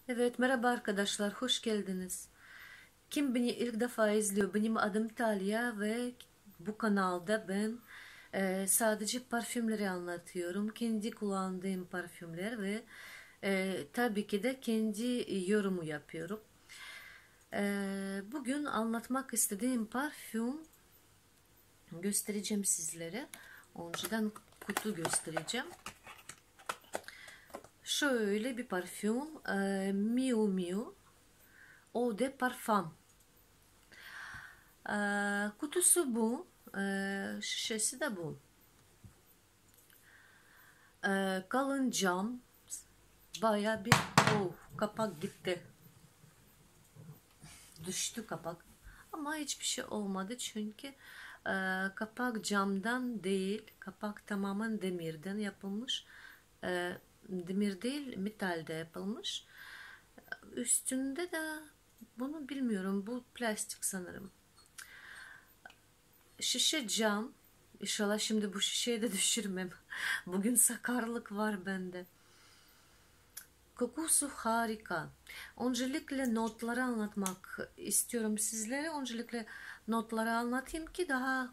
Evet, merhaba arkadaşlar, hoş geldiniz. Kim beni ilk defa izliyor? Benim adım Talia ve bu kanalda ben sadece parfümleri anlatıyorum. Kendi kullandığım parfümler ve tabii ki de kendi yorumu yapıyorum. Bugün anlatmak istediğim parfüm göstereceğim sizlere. Önceden kutu göstereceğim. Şöyle bir parfüm, Miu Miu Eau de Parfum. Kutusu bu. Şişesi de bu. Kalın cam. Baya bir kapak gitti. Düştü kapak. Ama hiçbir şey olmadı çünkü kapak camdan değil. Kapak tamamen demirden yapılmış. Demir değil, metalde yapılmış. Üstünde de bunu bilmiyorum. Bu plastik sanırım. Şişe cam. İnşallah şimdi bu şişeyi de düşürmem. Bugün sakarlık var bende. Kokusu harika. Öncelikle notları anlatmak istiyorum sizlere. Öncelikle notları anlatayım ki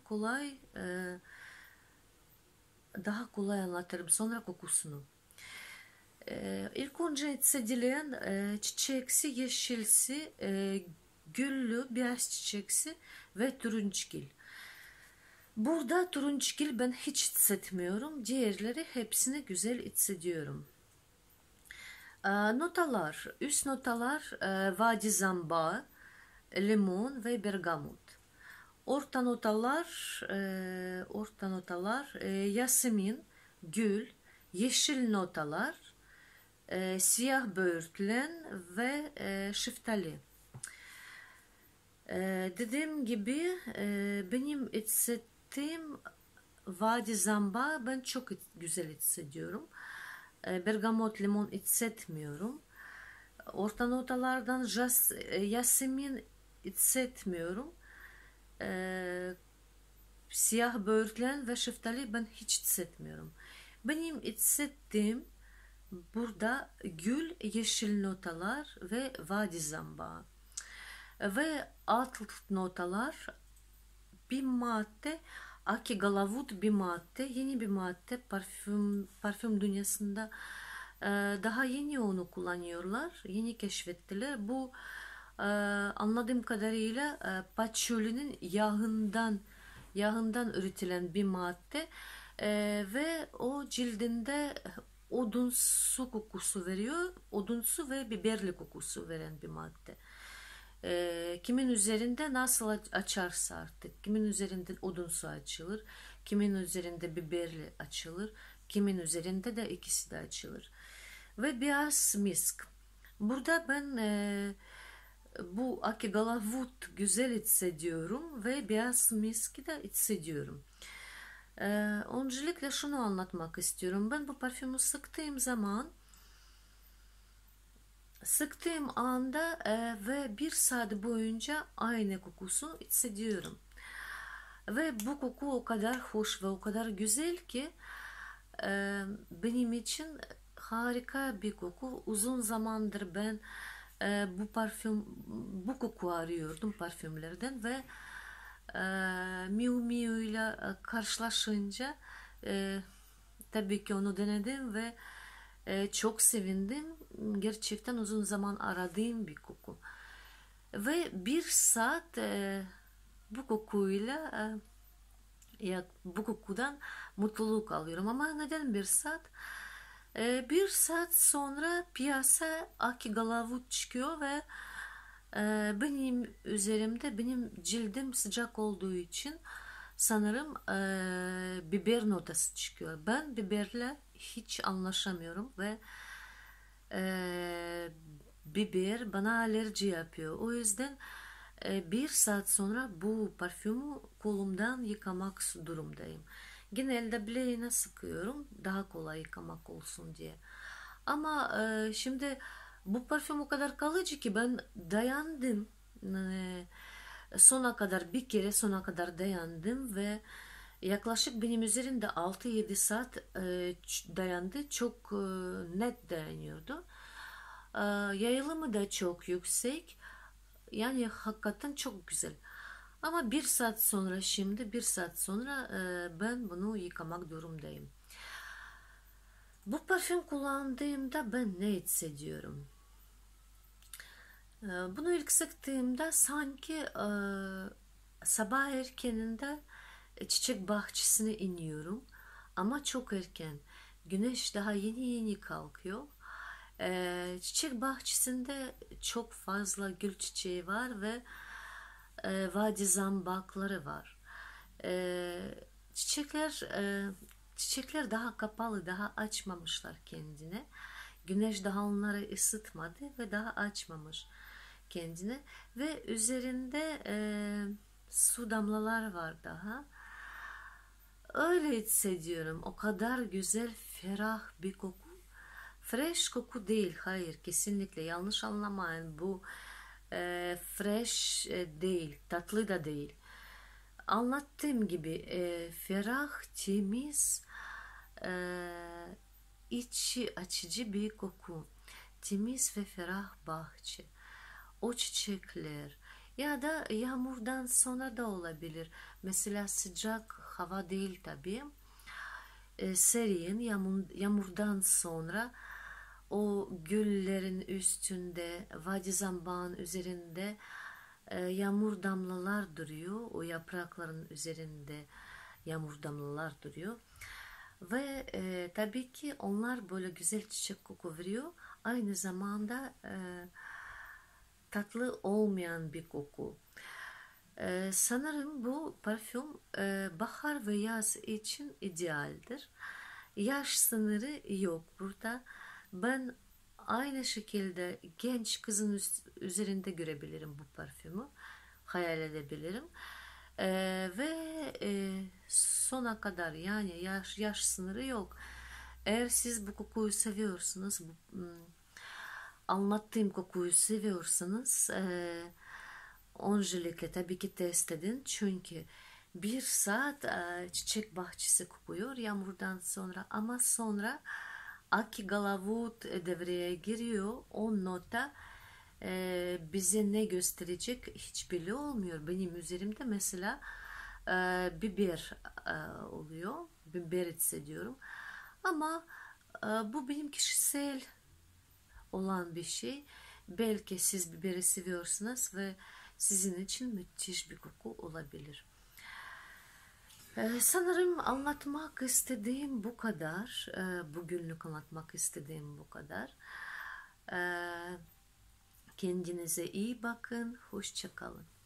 daha kolay anlatırım. Sonra kokusunu. İlk önce hissedilen çiçeksi, yeşilsi, güllü, beyaz çiçeksi ve turunçgil. Burada turunçgil ben hiç hissetmiyorum. Diğerleri hepsini güzel hissediyorum. Notalar, üst notalar vadi zamba, limon ve bergamot. Orta notalar yasemin, gül, yeşil notalar, siyah böğürtlen ve şeftali. Dediğim gibi benim hissettiğim vadi zamba ben çok güzel hissediyorum. Bergamot, limon hissetmiyorum. Orta notalardan yasemin hissetmiyorum. Siyah böğürtlen ve şeftali ben hiç hissetmiyorum. Benim hissettiğim burada gül, yeşil notalar ve vadi zamba. Ve alt notalar bir madde, Aki Galavut bir madde, yeni bir madde, parfüm dünyasında daha yeni onu kullanıyorlar, yeni keşfettiler. Bu anladığım kadarıyla patchoulinin yağından üretilen bir madde ve o cildinde odunsu kokusu veriyor, odunsu ve biberli kokusu veren bir madde. Kimin üzerinde nasıl açarsa artık, kimin üzerinde odunsu açılır, kimin üzerinde biberli açılır, kimin üzerinde de ikisi de açılır. Ve biraz misk. Burada ben bu Aki Galavut güzel hissediyorum ve biraz miski de hissediyorum. Öncelikle şunu anlatmak istiyorum. Ben bu parfümü sıktığım anda ve bir saat boyunca aynı kokusunu hissediyorum. Ve bu koku o kadar hoş ve o kadar güzel ki benim için harika bir koku. Uzun zamandır ben bu koku arıyordum parfümlerden ve Miu Miu ile karşılaşınca tabii ki onu denedim ve çok sevindim. Gerçekten uzun zaman aradığım bir koku. Ve bir saat bu kokuyla bu kokudan mutluluk alıyorum. Ama neden bir saat? Bir saat sonra piyasa Aki Galavut çıkıyor ve benim üzerimde, benim cildim sıcak olduğu için sanırım biber notası çıkıyor. Ben biberle hiç anlaşamıyorum ve biber bana alerji yapıyor. O yüzden bir saat sonra bu parfümü kolumdan yıkamak durumdayım. Genelde bileğine sıkıyorum daha kolay yıkamak olsun diye. Ama şimdi bu parfüm o kadar kalıcı ki ben dayandım. Bir kere sona kadar dayandım ve yaklaşık benim üzerinde 6-7 saat dayandı. Çok net dayanıyordu. Yayılımı da çok yüksek. Yani hakikaten çok güzel. Ama bir saat sonra, şimdi bir saat sonra ben bunu yıkamak durumdayım. Bu parfüm kullandığımda ben ne hissediyorum? Bunu ilk sıktığımda sanki sabah erkeninde çiçek bahçesine iniyorum. Ama çok erken. Güneş daha yeni yeni kalkıyor. Çiçek bahçesinde çok fazla gül çiçeği var ve vadi zambakları var. Çiçekler çiçekler daha kapalı, daha açmamışlar kendine. Güneş daha onları ısıtmadı ve daha açmamış kendine. Ve üzerinde su damlalar var daha. Öyle hissediyorum. O kadar güzel, ferah bir koku. Fresh koku değil. Hayır, kesinlikle yanlış anlamayın. Bu fresh değil. Tatlı da değil. Anlattığım gibi ferah, temiz, e, içi açıcı bir koku. Temiz ve ferah bahçe. O çiçekler ya da yağmurdan sonra da olabilir. Mesela sıcak hava değil tabii. Serin yağmurdan sonra o güllerin üstünde, vadi zambağın üzerinde yağmur damlalar duruyor. O yaprakların üzerinde yağmur damlalar duruyor. Ve tabii ki onlar böyle güzel çiçek koku veriyor. Aynı zamanda tatlı olmayan bir koku. Sanırım bu parfüm bahar ve yaz için idealdir. Yaş sınırı yok burada. Ben aynı şekilde genç kızın üzerinde görebilirim bu parfümü. Hayal edebilirim. Ve sona kadar, yani yaş sınırı yok. Eğer siz bu kokuyu seviyorsunuz, anlattığım kokuyu seviyorsanız öncelikle tabii ki test edin. Çünkü bir saat çiçek bahçesi kokuyor yağmurdan sonra, ama sonra Aki Galavut devreye giriyor. O nota bize ne gösterecek hiç belli olmuyor. Benim üzerimde mesela biber oluyor. Biber hissediyorum. Ama bu benim kişisel olan bir şey. Belki siz biberi seviyorsunuz ve sizin için müthiş bir koku olabilir. Sanırım anlatmak istediğim bu kadar. Bugünlük anlatmak istediğim bu kadar. Kendinize iyi bakın. Hoşça kalın.